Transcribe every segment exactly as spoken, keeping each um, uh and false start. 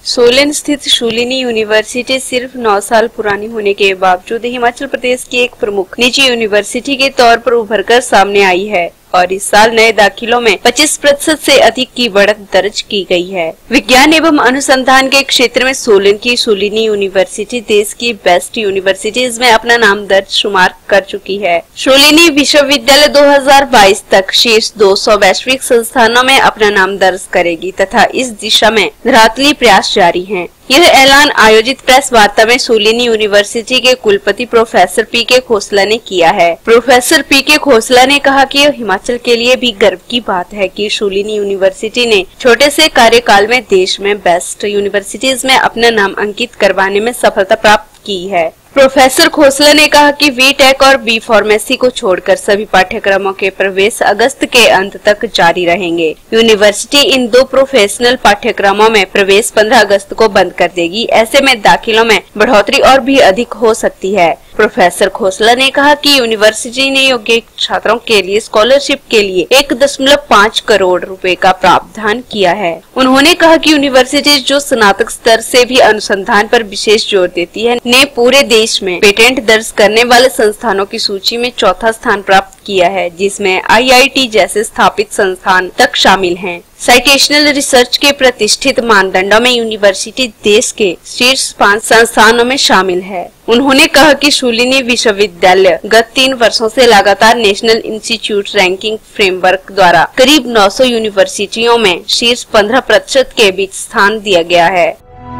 सोलन स्थित शूलिनी यूनिवर्सिटी सिर्फ नौ साल पुरानी होने के बावजूद हिमाचल प्रदेश की एक प्रमुख निजी यूनिवर्सिटी के तौर पर उभरकर सामने आई है और इस साल नए दाखिलों में पच्चीस प्रतिशत से अधिक की बढ़त दर्ज की गई है। विज्ञान एवं अनुसंधान के क्षेत्र में सोलन की शूलिनी यूनिवर्सिटी देश की बेस्ट यूनिवर्सिटीज में अपना नाम दर्ज शुमार कर चुकी है। शूलिनी विश्वविद्यालय दो हज़ार बाईस तक शीर्ष दो सौ वैश्विक संस्थानों में अपना नाम दर्ज करेगी तथा इस दिशा में धरातली प्रयास जारी हैं। यह ऐलान आयोजित प्रेस वार्ता में शूलिनी यूनिवर्सिटी के कुलपति प्रोफेसर पी के खोसला ने किया है। प्रोफेसर पी के खोसला ने कहा कि यह हिमाचल के लिए भी गर्व की बात है कि शूलिनी यूनिवर्सिटी ने छोटे से कार्यकाल में देश में बेस्ट यूनिवर्सिटीज में अपना नाम अंकित करवाने में सफलता प्राप्त की है। प्रोफेसर खोसला ने कहा कि बी टेक और बी फार्मेसी को छोड़कर सभी पाठ्यक्रमों के प्रवेश अगस्त के अंत तक जारी रहेंगे। यूनिवर्सिटी इन दो प्रोफेशनल पाठ्यक्रमों में प्रवेश पंद्रह अगस्त को बंद कर देगी। ऐसे में दाखिलों में बढ़ोतरी और भी अधिक हो सकती है। प्रोफेसर खोसला ने कहा कि यूनिवर्सिटी ने योग्य छात्रों के लिए स्कॉलरशिप के लिए एक दशमलव पाँच करोड़ रुपए का प्रावधान किया है। उन्होंने कहा कि यूनिवर्सिटी जो स्नातक स्तर से भी अनुसंधान पर विशेष जोर देती है, ने पूरे देश में पेटेंट दर्ज करने वाले संस्थानों की सूची में चौथा स्थान प्राप्त किया है, जिसमें आई आई टी जैसे स्थापित संस्थान तक शामिल हैं। साइटेशनल रिसर्च के प्रतिष्ठित मानदंडों में यूनिवर्सिटी देश के शीर्ष पाँच संस्थानों में शामिल है। उन्होंने कहा कि शूलिनी विश्वविद्यालय गत तीन वर्षों से लगातार नेशनल इंस्टीट्यूट रैंकिंग फ्रेमवर्क द्वारा करीब नौ सौ यूनिवर्सिटियों में शीर्ष पंद्रह प्रतिशत के बीच स्थान दिया गया है।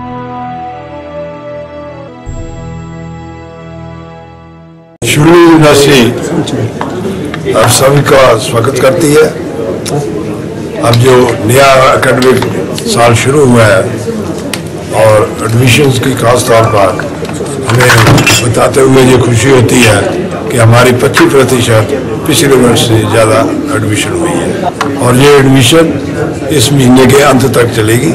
शूलिनी यूनिवर्सिटी आप सभी का स्वागत करती है। अब जो नया एकेडमिक साल शुरू हुआ है और एडमिशन्स की खास तौर पर हमें बताते हुए ये खुशी होती है कि हमारी पच्चीस प्रतिशत पिछले वर्ष से ज़्यादा एडमिशन हुई है और ये एडमिशन इस महीने के अंत तक चलेगी।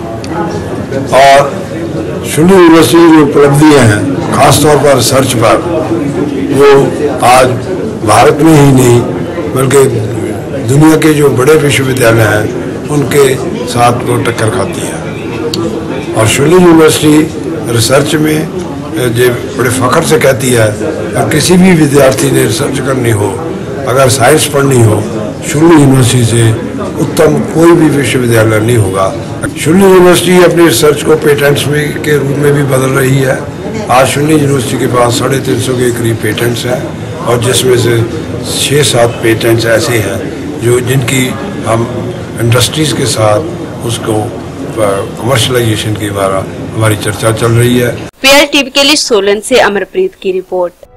और शूलिनी यूनिवर्सिटी की जो उपलब्धियाँ हैं खास तौर पर रिसर्च पर, वो आज भारत में ही नहीं बल्कि दुनिया के जो बड़े विश्वविद्यालय हैं उनके साथ वो टक्कर खाती है। और शूलिनी यूनिवर्सिटी रिसर्च में जो बड़े फख्र से कहती है कि किसी भी विद्यार्थी ने रिसर्च करनी हो, अगर साइंस पढ़नी हो, शूलिनी यूनिवर्सिटी से उत्तम कोई भी विश्वविद्यालय नहीं होगा। शूलिनी यूनिवर्सिटी अपनी रिसर्च को पेटेंट्स में के रूप में भी बदल रही है। आज शूलिनी यूनिवर्सिटी के पास साढ़े तीन सौ के करीब पेटेंट्स हैं और जिसमें से छः सात पेटेंट्स ऐसे हैं जो जिनकी हम इंडस्ट्रीज के साथ उसको कमर्शलाइजेशन के द्वारा हमारी चर्चा चल रही है। पी आर टी वी के लिए सोलन से अमरप्रीत की रिपोर्ट।